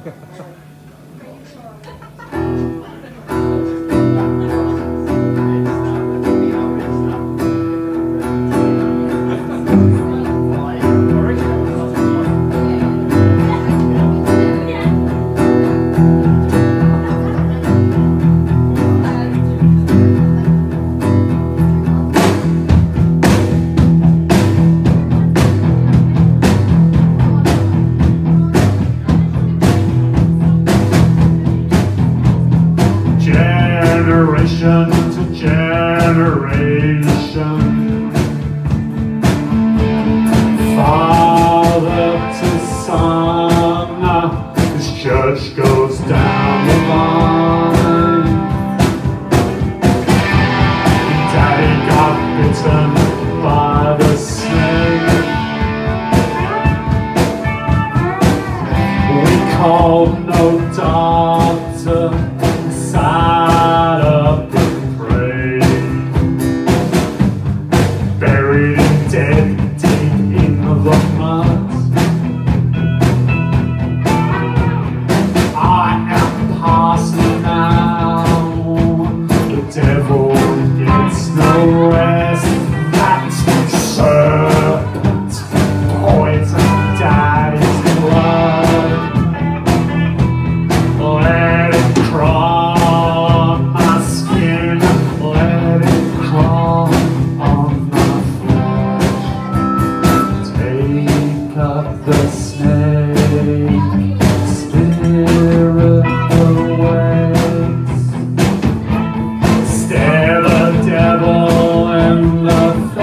Generation to generation, father to son, this church goes down the line. Daddy got bitten by the snake. We called no doctor, sat up and prayed, buried dead deep in the mud. I am past now, the devil gets no rest. That serpent poisoned Daddy's blood. Let it crawl my skin, let it crawl on my flesh. Take up the snake, spirit awaits. Stare the devil in the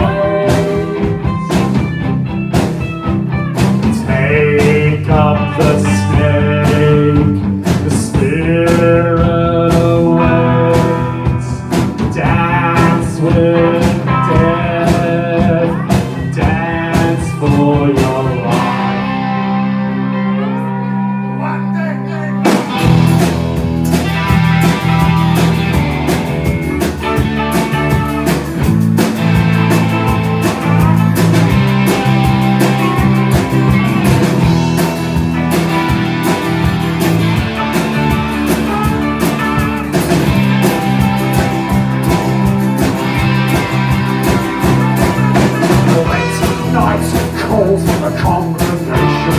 face. Take up the snake, the spirit awaits. Dance with death, dance for your life. Calls for the congregation,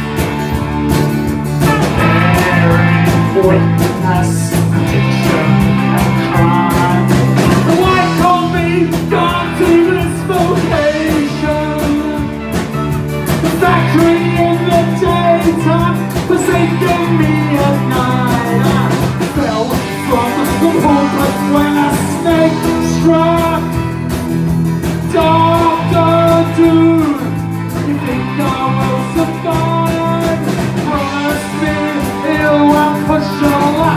bearing witness, addiction and crime. Why call me God to this vocation? The factory in the daytime, forsaking me at night. I fell from the pulpit when a snake struck. Doctor Dude, you think I will survive? Promise me it won't push your life.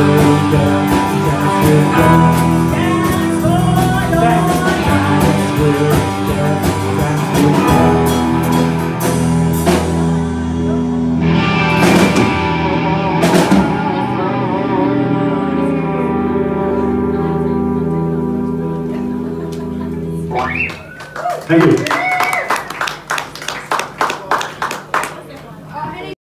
with death, dance with death. Dance with death, dance with death. Thank you.